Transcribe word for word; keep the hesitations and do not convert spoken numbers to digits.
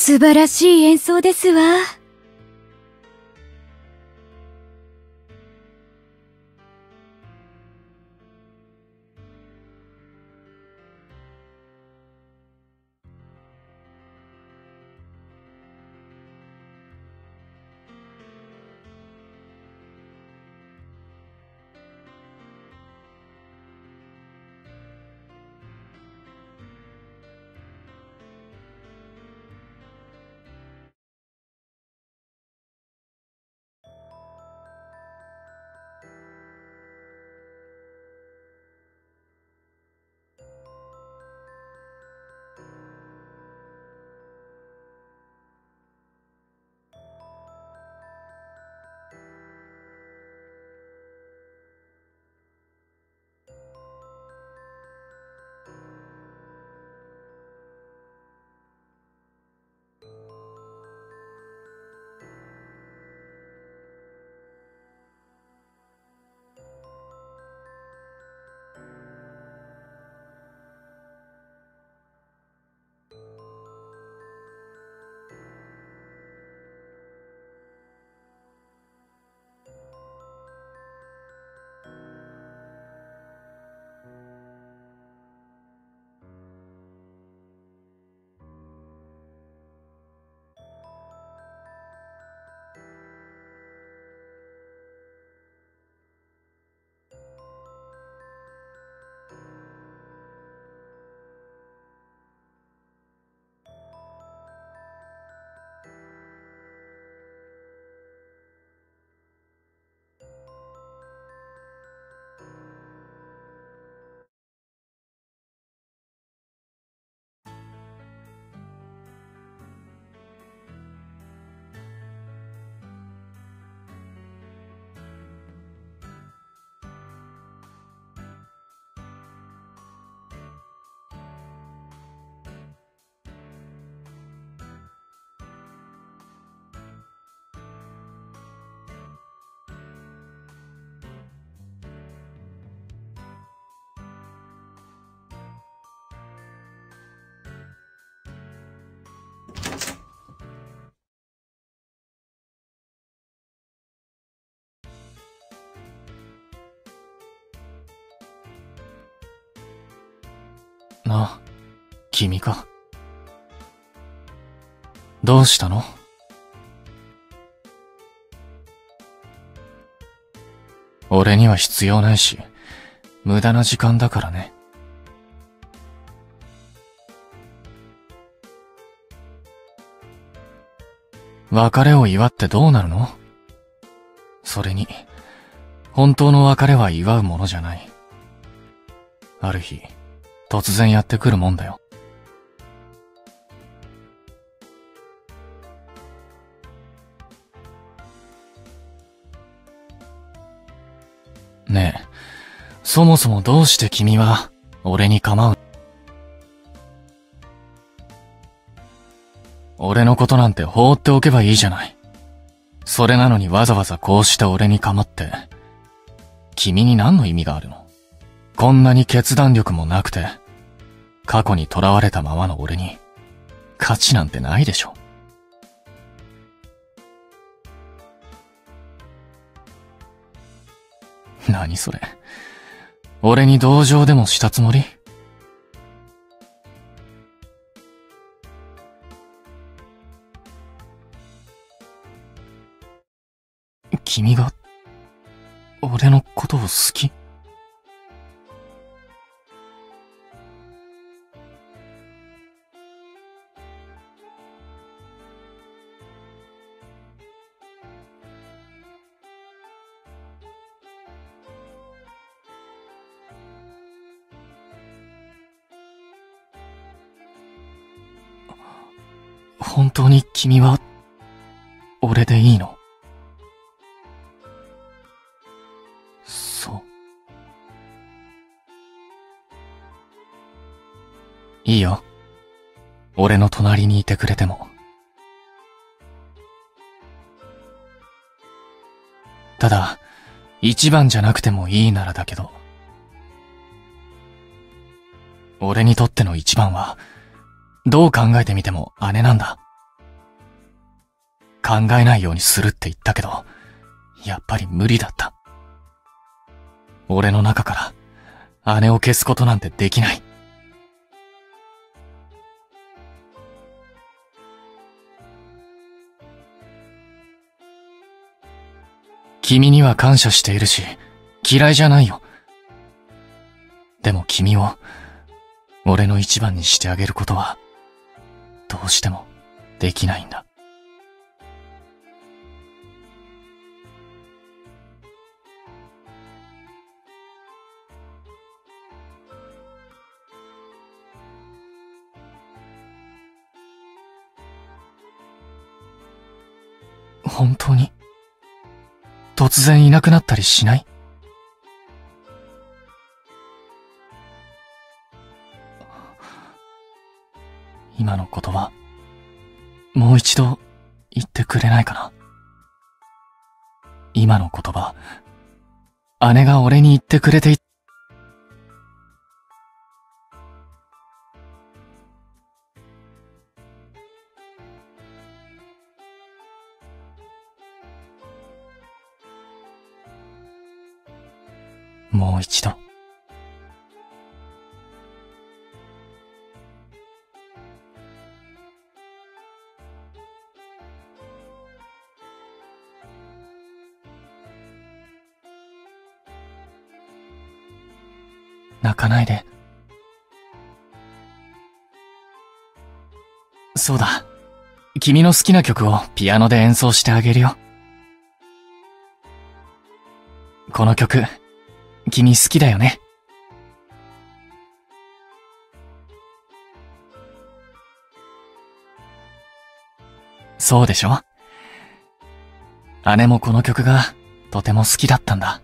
素晴らしい演奏ですわ。 な、君か。どうしたの？俺には必要ないし、無駄な時間だからね。別れを祝ってどうなるの？それに、本当の別れは祝うものじゃない。ある日、突然やってくるもんだよ。ねえ、そもそもどうして君は俺に構う？俺のことなんて放っておけばいいじゃない。それなのにわざわざこうして俺に構って、君に何の意味があるの？こんなに決断力もなくて、過去に囚われたままの俺に、価値なんてないでしょ。何それ。俺に同情でもしたつもり？君が、俺のことを好き？本当に君は、俺でいいの？そう。いいよ。俺の隣にいてくれても。ただ、一番じゃなくてもいいならだけど。俺にとっての一番は、どう考えてみても姉なんだ。 考えないようにするって言ったけど、やっぱり無理だった。俺の中から姉を消すことなんてできない。君には感謝しているし、嫌いじゃないよ。でも君を俺の一番にしてあげることは、どうしてもできないんだ。本当に突然いなくなったりしない？今の言葉、もう一度言ってくれないかな。今の言葉、姉が俺に言ってくれてい、もう一度。泣かないで。そうだ。君の好きな曲をピアノで演奏してあげるよ。この曲、君好きだよね。そうでしょ？姉もこの曲がとても好きだったんだ。